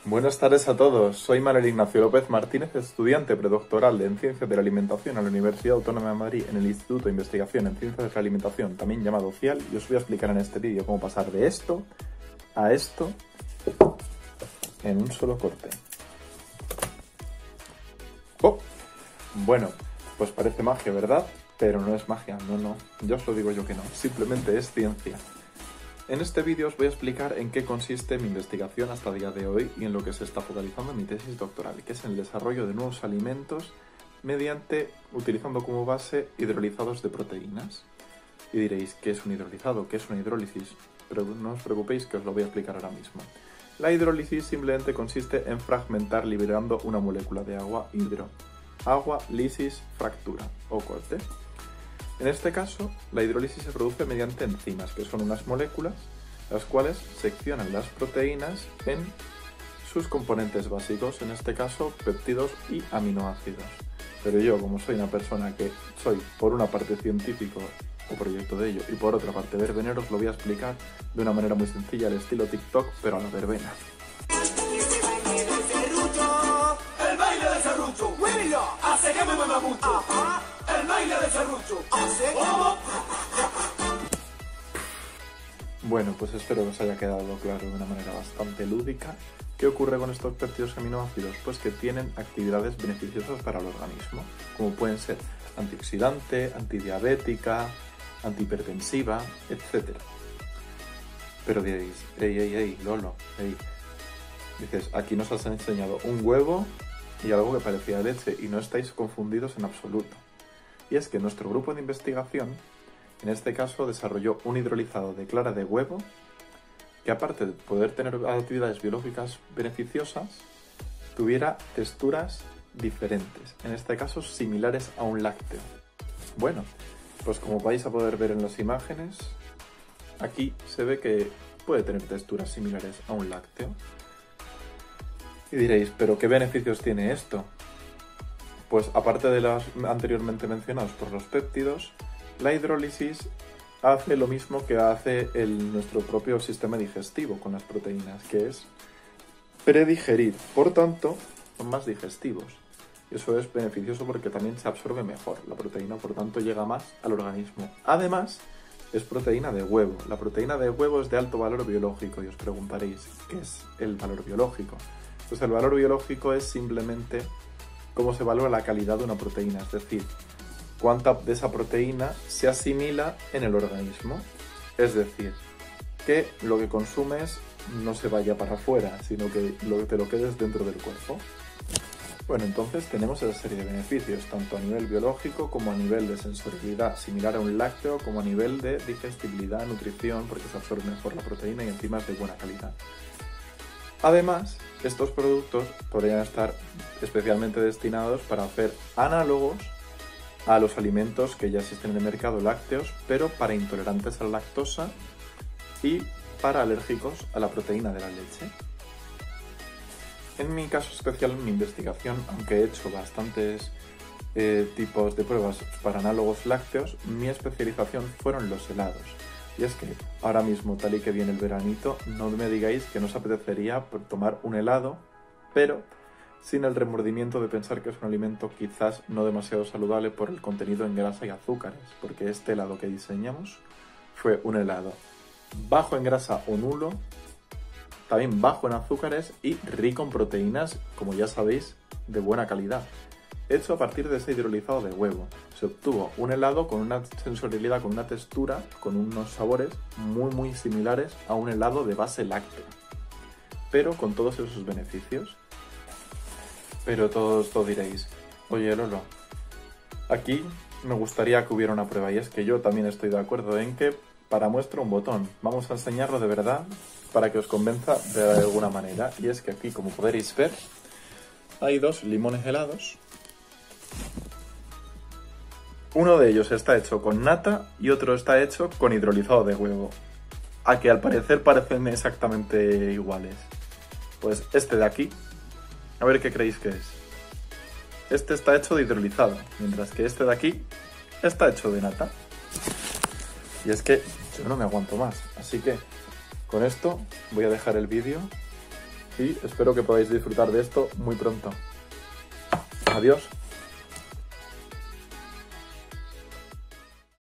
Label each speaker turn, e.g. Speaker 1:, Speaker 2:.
Speaker 1: Buenas tardes a todos, soy Manuel Ignacio López Martínez, estudiante predoctoral en Ciencias de la Alimentación en la Universidad Autónoma de Madrid en el Instituto de Investigación en Ciencias de la Alimentación, también llamado CIAL, y os voy a explicar en este vídeo cómo pasar de esto a esto en un solo corte. ¡Oh! Bueno, pues parece magia, ¿verdad? Pero no es magia, no, ya os lo digo yo que no, simplemente es ciencia. En este vídeo os voy a explicar en qué consiste mi investigación hasta el día de hoy y en lo que se está focalizando en mi tesis doctoral, que es en el desarrollo de nuevos alimentos utilizando como base hidrolizados de proteínas. Y diréis, ¿qué es un hidrolizado? ¿Qué es una hidrólisis? Pero no os preocupéis que os lo voy a explicar ahora mismo. La hidrólisis simplemente consiste en fragmentar liberando una molécula de agua, agua, lisis, fractura o corte. En este caso, la hidrólisis se produce mediante enzimas, que son unas moléculas, las cuales seccionan las proteínas en sus componentes básicos, en este caso péptidos y aminoácidos. Pero yo, como soy una persona que soy por una parte científico o proyecto de ello y por otra parte verbenero, os lo voy a explicar de una manera muy sencilla, al estilo TikTok, pero a la verbena.
Speaker 2: El baile del serrucho, hace que me mueva mucho. El baile del serrucho, hace como...
Speaker 1: Bueno, pues espero que os haya quedado claro de una manera bastante lúdica. ¿Qué ocurre con estos péptidos aminoácidos? Pues que tienen actividades beneficiosas para el organismo, como pueden ser antioxidante, antidiabética, antihipertensiva, etc. Pero diréis, ey, Lolo, dices, aquí nos has enseñado un huevo y algo que parecía leche y no estáis confundidos en absoluto. Y es que nuestro grupo de investigación, en este caso, desarrolló un hidrolizado de clara de huevo que, aparte de poder tener actividades biológicas beneficiosas, tuviera texturas diferentes, en este caso similares a un lácteo. Bueno, pues como vais a poder ver en las imágenes, aquí se ve que puede tener texturas similares a un lácteo. Y diréis, ¿pero qué beneficios tiene esto? Pues aparte de los anteriormente mencionados por los péptidos, la hidrólisis hace lo mismo que hace nuestro propio sistema digestivo con las proteínas, que es predigerir. Por tanto, son más digestivos. Y eso es beneficioso porque también se absorbe mejor la proteína, por tanto llega más al organismo. Además, es proteína de huevo. La proteína de huevo es de alto valor biológico y os preguntaréis, ¿qué es el valor biológico? Pues el valor biológico es simplemente cómo se evalúa la calidad de una proteína, es decir, cuánta de esa proteína se asimila en el organismo. Es decir, que lo que consumes no se vaya para afuera, sino que te lo quedes dentro del cuerpo. Bueno, entonces tenemos esa serie de beneficios, tanto a nivel biológico como a nivel de sensorialidad, similar a un lácteo, como a nivel de digestibilidad, nutrición, porque se absorbe mejor la proteína y encima es de buena calidad. Además, estos productos podrían estar especialmente destinados para hacer análogos a los alimentos que ya existen en el mercado lácteos, pero para intolerantes a la lactosa y para alérgicos a la proteína de la leche. En mi caso especial, en mi investigación, aunque he hecho bastantes tipos de pruebas para análogos lácteos, mi especialización fueron los helados. Y es que ahora mismo, tal y que viene el veranito, no me digáis que no os apetecería tomar un helado, pero sin el remordimiento de pensar que es un alimento quizás no demasiado saludable por el contenido en grasa y azúcares, porque este helado que diseñamos fue un helado bajo en grasa o nulo, también bajo en azúcares y rico en proteínas, como ya sabéis, de buena calidad. Hecho a partir de ese hidrolizado de huevo. Se obtuvo un helado con una sensorialidad, con una textura, con unos sabores muy similares a un helado de base láctea, pero con todos esos beneficios. Pero todos diréis, oye Lolo, aquí me gustaría que hubiera una prueba, y es que yo también estoy de acuerdo en que para muestra un botón, vamos a enseñarlo de verdad para que os convenza de alguna manera. Y es que aquí, como podréis ver, hay dos limones helados. Uno de ellos está hecho con nata y otro está hecho con hidrolizado de huevo, a que al parecer parecen exactamente iguales. Pues este de aquí, a ver qué creéis que es. Este está hecho de hidrolizado, mientras que este de aquí está hecho de nata. Y es que yo no me aguanto más, así que con esto voy a dejar el vídeo y espero que podáis disfrutar de esto muy pronto. Adiós.